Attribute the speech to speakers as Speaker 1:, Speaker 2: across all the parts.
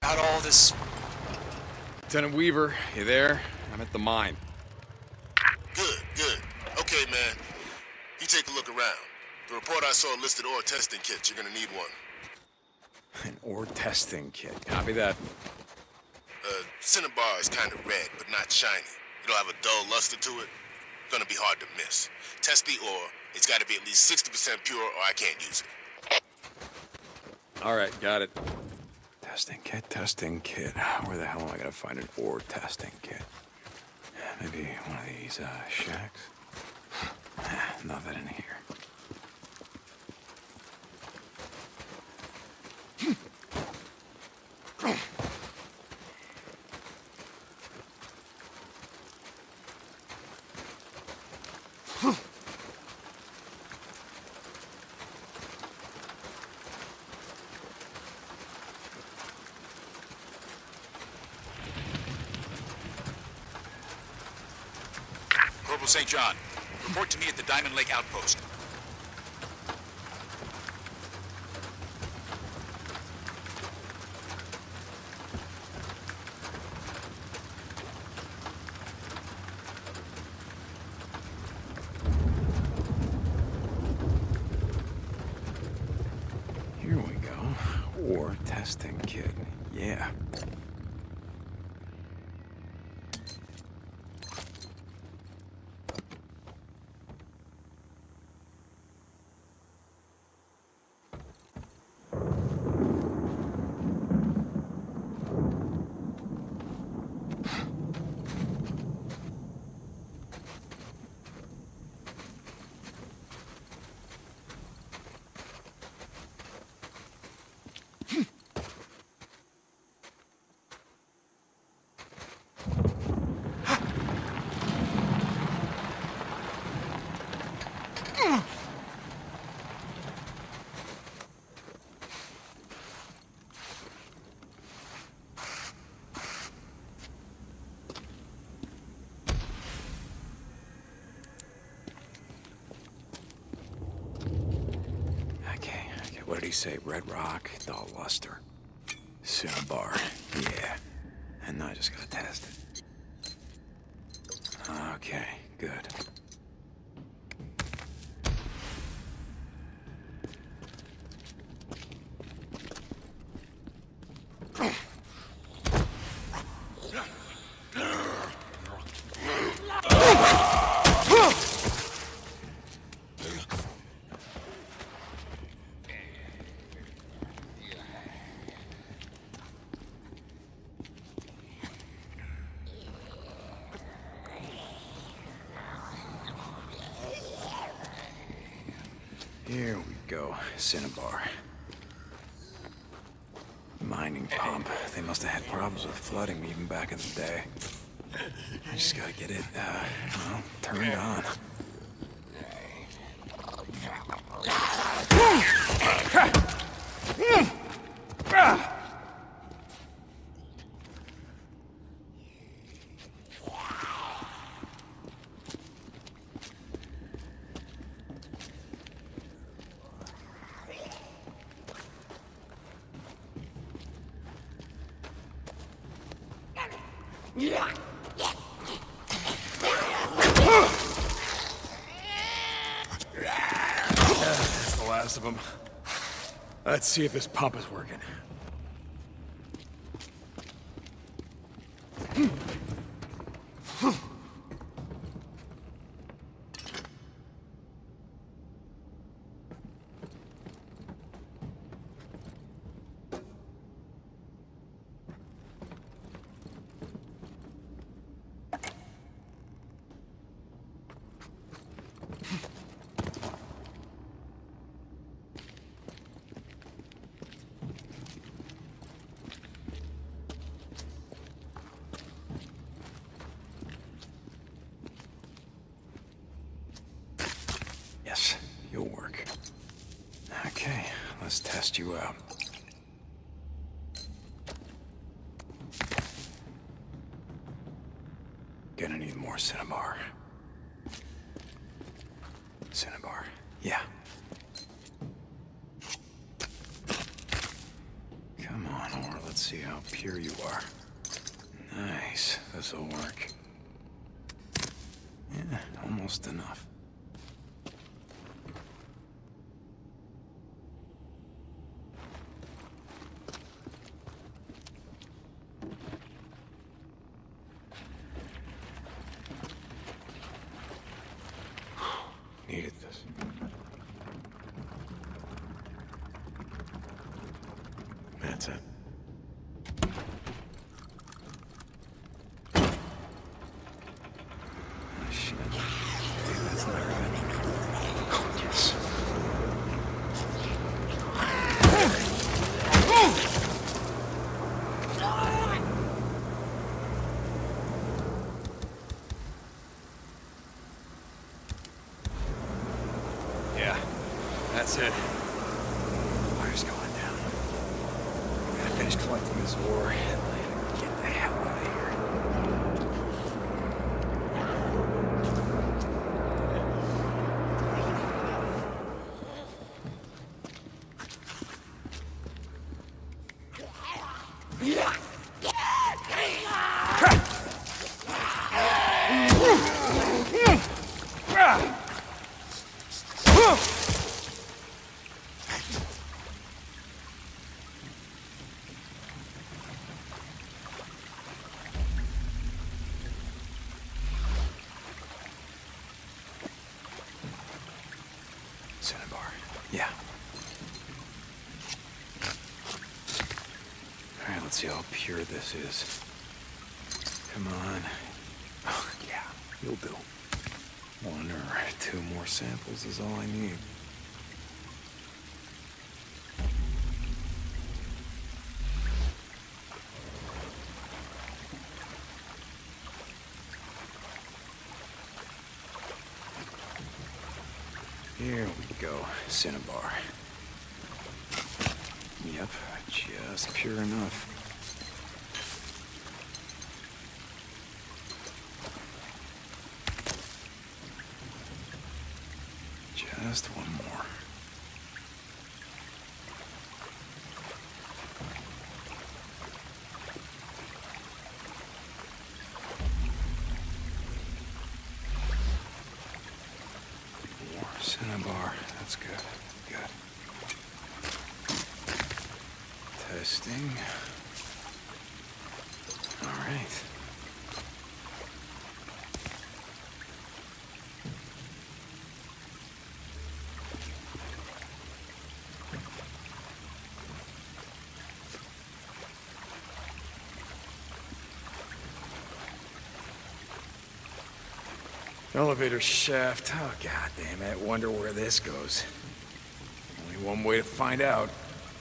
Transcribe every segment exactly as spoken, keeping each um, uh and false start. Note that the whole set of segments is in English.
Speaker 1: about all this?
Speaker 2: Lieutenant Weaver, you there? I'm at the mine.
Speaker 3: Good, good. Okay, man. You take a look around. The report I saw listed ore testing kits. You're gonna need one.
Speaker 2: An ore testing kit. Copy that.
Speaker 3: Uh, Cinnabar is kind of red, but not shiny. It'll have a dull luster to it. Gonna be hard to miss. Test the ore. It's gotta be at least sixty percent pure or I can't use it.
Speaker 2: All right, got it. Testing kit, testing kit. Where the hell am I gonna find an ore testing kit? Maybe one of these, uh, shacks? Nothing in here.
Speaker 1: Corporal Saint John, report to me at the Diamond Lake Outpost.
Speaker 2: Here we go. Ore testing kit. Yeah. What did he say? Red rock, dull luster. Cinnabar. Yeah. And now I just gotta test it. Okay, good. Here we go. Cinnabar. Mining pump. They must have had problems with flooding even back in the day. I just gotta get it, uh, well, turned on. That's the last of them. Let's see if this pump is working. Yes, you'll work. Okay, let's test you out. Gonna need more Cinnabar. Cinnabar, yeah. Come on, or let's let's see how pure you are. Nice. This'll work. Yeah, almost enough. Needed this. That's it. Oh, shit. Okay, that's not right. Oh, yes. Yeah, that's it. Fire's going down. I gotta finish collecting this ore. I gotta get the hell out of here. Cinnabar. Yeah. All right, let's see how pure this is. Come on. Oh, yeah, you'll do. One or two more samples is all I need. Here we go, Cinnabar. Yep, just pure enough. Just one more. More Cinnabar. That's good. Good. Testing. All right. Elevator shaft. Oh, god damn it. Wonder where this goes. Only one way to find out.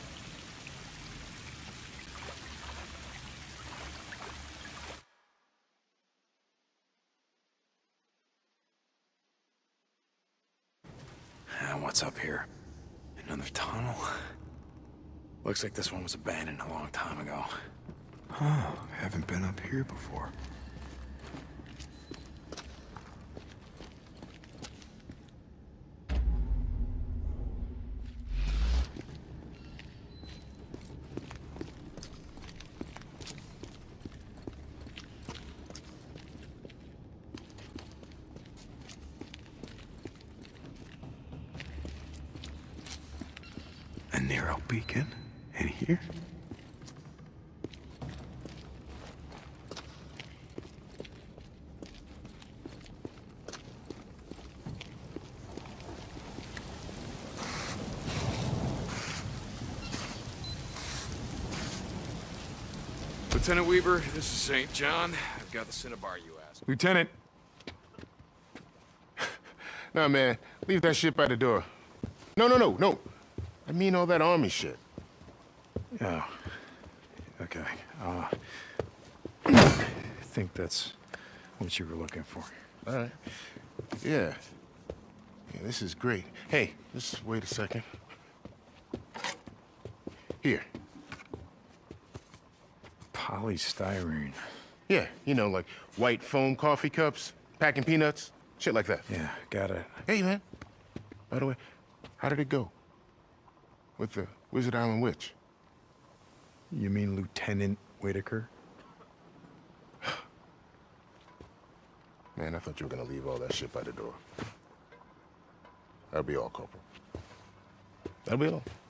Speaker 2: Ah, what's up here? Another tunnel? Looks like this one was abandoned a long time ago. Huh, haven't been up here before. A narrow beacon in here?
Speaker 4: Lieutenant Weaver, this is Saint John. I've got the Cinnabar you asked.
Speaker 5: Lieutenant. Nah, man. Leave that shit by the door. No, no, no, no. I mean all that army shit.
Speaker 2: Oh. Okay. Uh, I think that's what you were looking for.
Speaker 5: All right. Yeah. Yeah, this is great. Hey, just wait a second. Here.
Speaker 2: Polystyrene.
Speaker 5: Yeah, you know, like white foam coffee cups, packing peanuts, shit like that.
Speaker 2: Yeah, got it.
Speaker 5: Hey, man. By the way, how did it go with the Wizard Island Witch?
Speaker 2: You mean Lieutenant Whitaker?
Speaker 5: Man, I thought you were gonna leave all that shit by the door. That'll be all, Corporal. That'll be all.